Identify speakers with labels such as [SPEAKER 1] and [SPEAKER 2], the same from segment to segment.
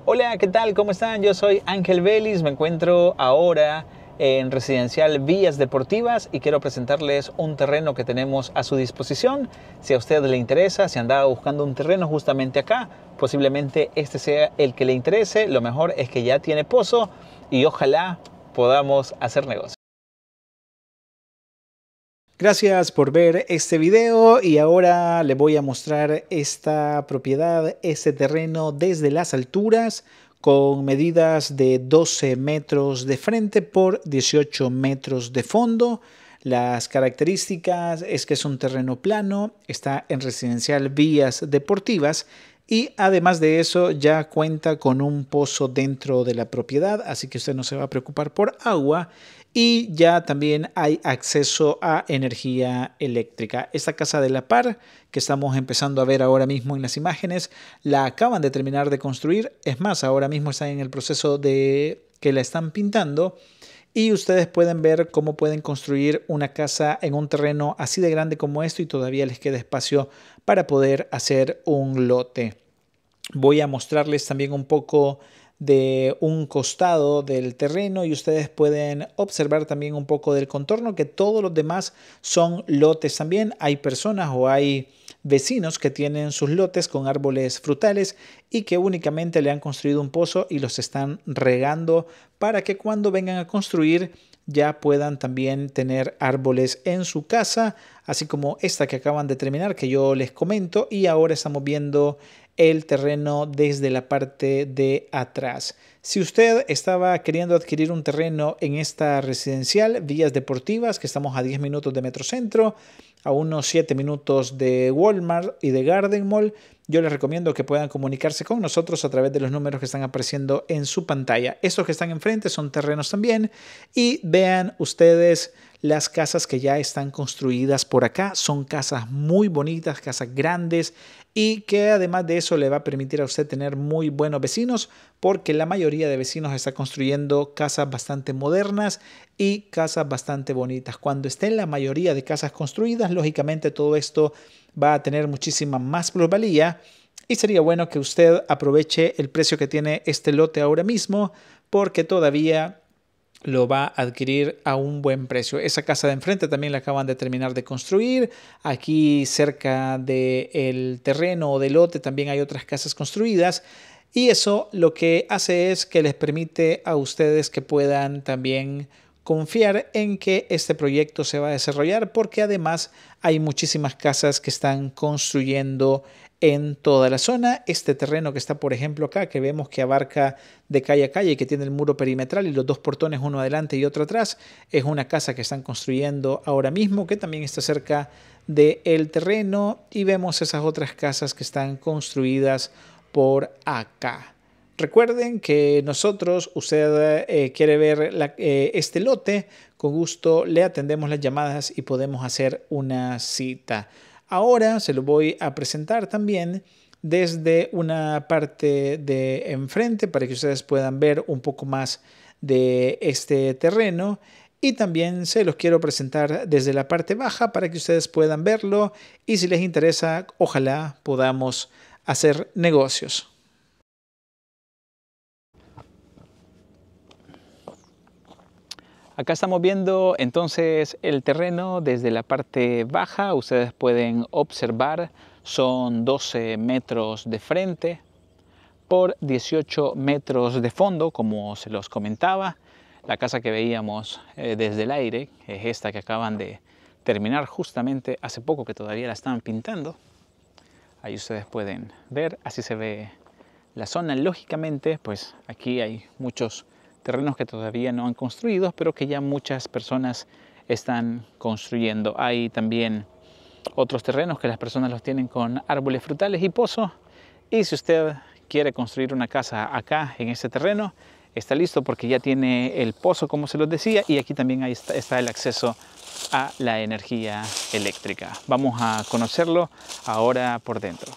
[SPEAKER 1] Hola, ¿qué tal? ¿Cómo están? Yo soy Ángel Vélez, me encuentro ahora en Residencial Villas Deportivas y quiero presentarles un terreno que tenemos a su disposición. Si a usted le interesa, si andaba buscando un terreno justamente acá, posiblemente este sea el que le interese. Lo mejor es que ya tiene pozo y ojalá podamos hacer negocio. Gracias por ver este video y ahora le voy a mostrar esta propiedad, este terreno desde las alturas con medidas de 12 metros de frente por 18 metros de fondo. Las características es que es un terreno plano, está en Residencial Villas Deportivas y además de eso ya cuenta con un pozo dentro de la propiedad, así que usted no se va a preocupar por agua. Y ya también hay acceso a energía eléctrica. Esta casa de la par que estamos empezando a ver ahora mismo en las imágenes, la acaban de terminar de construir. Es más, ahora mismo están en el proceso de que la están pintando. Y ustedes pueden ver cómo pueden construir una casa en un terreno así de grande como esto y todavía les queda espacio para poder hacer un lote. Voy a mostrarles también un poco de un costado del terreno y ustedes pueden observar también un poco del contorno, que todos los demás son lotes también. Hay personas o hay vecinos que tienen sus lotes con árboles frutales y que únicamente le han construido un pozo y los están regando para que cuando vengan a construir ya puedan también tener árboles en su casa, así como esta que acaban de terminar que yo les comento, y ahora estamos viendo el terreno desde la parte de atrás. Si usted estaba queriendo adquirir un terreno en esta residencial Villas Deportivas, que estamos a 10 minutos de Metrocentro, a unos 7 minutos de Walmart y de Garden Mall, yo les recomiendo que puedan comunicarse con nosotros a través de los números que están apareciendo en su pantalla. Estos que están enfrente son terrenos también y vean ustedes las casas que ya están construidas por acá. Son casas muy bonitas, casas grandes y que además de eso le va a permitir a usted tener muy buenos vecinos porque la mayoría de vecinos está construyendo casas bastante modernas y casas bastante bonitas. Cuando estén la mayoría de casas construidas, lógicamente todo esto va a tener muchísima más plusvalía y sería bueno que usted aproveche el precio que tiene este lote ahora mismo porque todavía lo va a adquirir a un buen precio. Esa casa de enfrente también la acaban de terminar de construir. Aquí cerca del terreno o del lote también hay otras casas construidas. Y eso lo que hace es que les permite a ustedes que puedan también confiar en que este proyecto se va a desarrollar porque además hay muchísimas casas que están construyendo en toda la zona. Este terreno que está, por ejemplo, acá, que vemos que abarca de calle a calle, que tiene el muro perimetral y los dos portones, uno adelante y otro atrás, es una casa que están construyendo ahora mismo, que también está cerca del terreno, y vemos esas otras casas que están construidas por acá. Recuerden que nosotros, usted quiere ver este lote, con gusto le atendemos las llamadas y podemos hacer una cita. Ahora se lo voy a presentar también desde una parte de enfrente para que ustedes puedan ver un poco más de este terreno. Y también se los quiero presentar desde la parte baja para que ustedes puedan verlo. Y si les interesa, ojalá podamos hacer negocios. Acá estamos viendo entonces el terreno desde la parte baja. Ustedes pueden observar, son 12 metros de frente por 18 metros de fondo, como se los comentaba. La casa que veíamos desde el aire es esta que acaban de terminar justamente hace poco, que todavía la están pintando. Ahí ustedes pueden ver, así se ve la zona. Lógicamente, pues aquí hay muchos terrenos que todavía no han construido, pero que ya muchas personas están construyendo. Hay también otros terrenos que las personas los tienen con árboles frutales y pozo. Y si usted quiere construir una casa acá en este terreno, está listo porque ya tiene el pozo, como se los decía, y aquí también está el acceso a la energía eléctrica. Vamos a conocerlo ahora por dentro.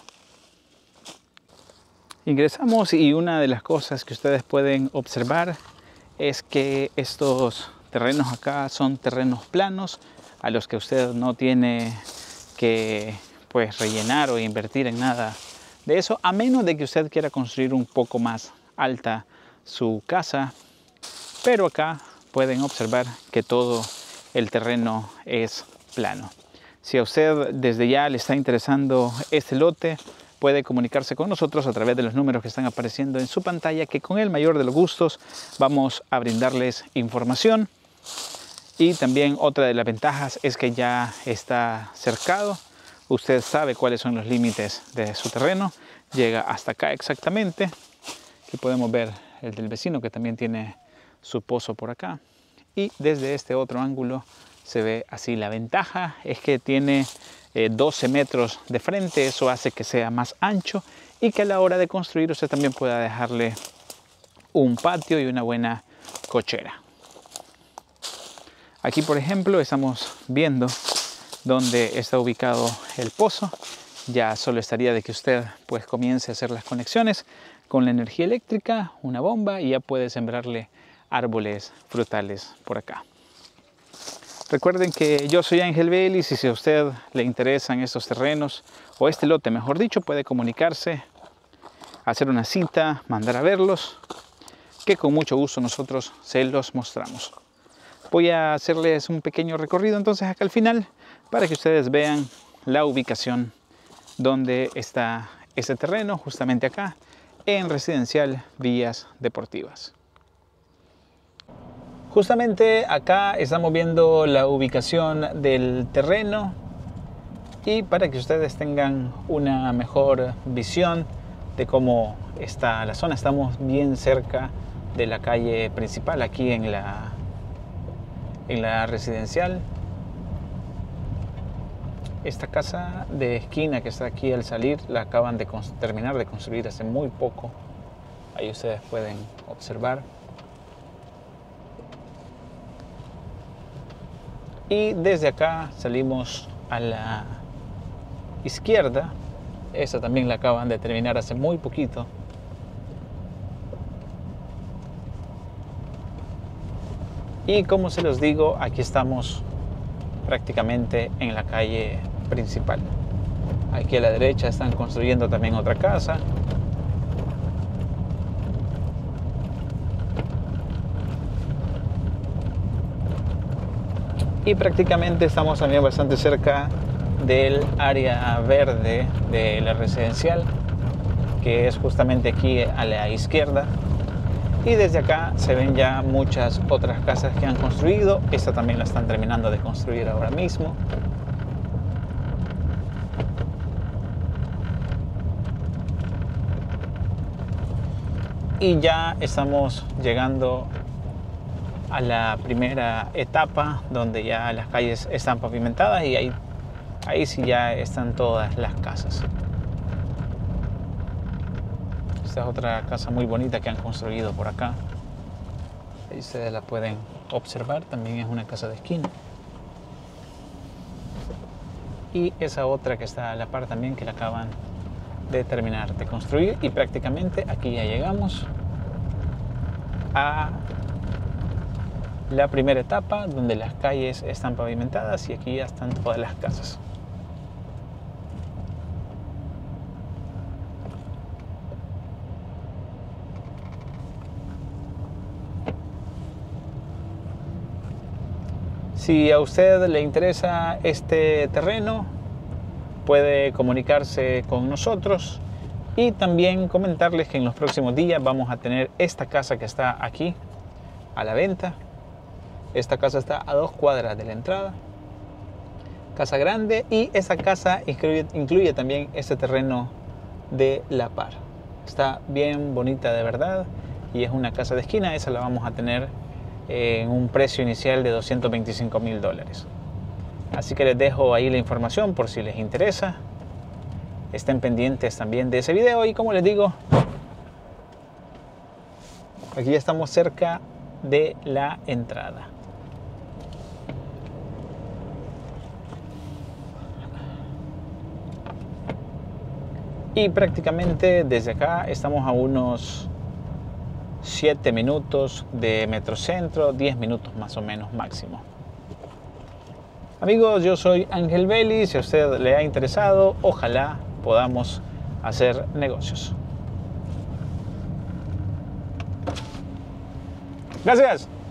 [SPEAKER 1] Ingresamos y una de las cosas que ustedes pueden observar es que estos terrenos acá son terrenos planos a los que usted no tiene que rellenar o invertir en nada de eso, a menos de que usted quiera construir un poco más alta su casa, pero acá pueden observar que todo el terreno es plano. Si a usted desde ya le está interesando este lote, puede comunicarse con nosotros a través de los números que están apareciendo en su pantalla, que con el mayor de los gustos vamos a brindarles información. Y también otra de las ventajas es que ya está cercado. Usted sabe cuáles son los límites de su terreno. Llega hasta acá exactamente. Aquí podemos ver el del vecino, que también tiene su pozo por acá. Y desde este otro ángulo se ve así. La ventaja es que tiene 12 metros de frente. Eso hace que sea más ancho y que a la hora de construir usted también pueda dejarle un patio y una buena cochera. Aquí, por ejemplo, estamos viendo dónde está ubicado el pozo. Ya solo estaría de que usted pues comience a hacer las conexiones con la energía eléctrica, una bomba, y ya puede sembrarle árboles frutales por acá. Recuerden que yo soy Ángel Vélez, y si a usted le interesan estos terrenos, o este lote mejor dicho, puede comunicarse, hacer una cita, mandar a verlos, que con mucho gusto nosotros se los mostramos. Voy a hacerles un pequeño recorrido entonces acá al final, para que ustedes vean la ubicación donde está este terreno, justamente acá en Residencial Villas Deportivas. Justamente acá estamos viendo la ubicación del terreno, y para que ustedes tengan una mejor visión de cómo está la zona, estamos bien cerca de la calle principal aquí en la residencial. Esta casa de esquina que está aquí al salir la acaban de terminar de construir hace muy poco. Ahí ustedes pueden observar. Y desde acá salimos a la izquierda. Esta también la acaban de terminar hace muy poquito. Y como se los digo, aquí estamos prácticamente en la calle principal. Aquí a la derecha están construyendo también otra casa. Y prácticamente estamos también bastante cerca del área verde de la residencial, que es justamente aquí a la izquierda. Y desde acá se ven ya muchas otras casas que han construido. Esta también la están terminando de construir ahora mismo. Y ya estamos llegando a la primera etapa, donde ya las calles están pavimentadas, y ahí sí ya están todas las casas. Esta es otra casa muy bonita que han construido por acá. Ahí ustedes la pueden observar, también es una casa de esquina. Y esa otra que está a la par también, que la acaban de terminar de construir. Y prácticamente aquí ya llegamos a la primera etapa, donde las calles están pavimentadas y aquí ya están todas las casas. Si a usted le interesa este terreno, puede comunicarse con nosotros, y también comentarles que en los próximos días vamos a tener esta casa que está aquí a la venta. Esta casa está a 2 cuadras de la entrada, casa grande, y esa casa incluye también este terreno de la par. Está bien bonita de verdad, y es una casa de esquina. Esa la vamos a tener en un precio inicial de $225,000. Así que les dejo ahí la información por si les interesa. Estén pendientes también de ese video, y como les digo, aquí ya estamos cerca de la entrada. Y prácticamente desde acá estamos a unos 7 minutos de Metrocentro, 10 minutos más o menos máximo. Amigos, yo soy Ángel Vélez. Si a usted le ha interesado, ojalá podamos hacer negocios. Gracias.